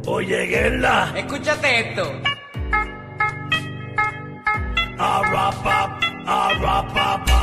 Oye, Guerla. Escúchate esto. A rap up, a rap up.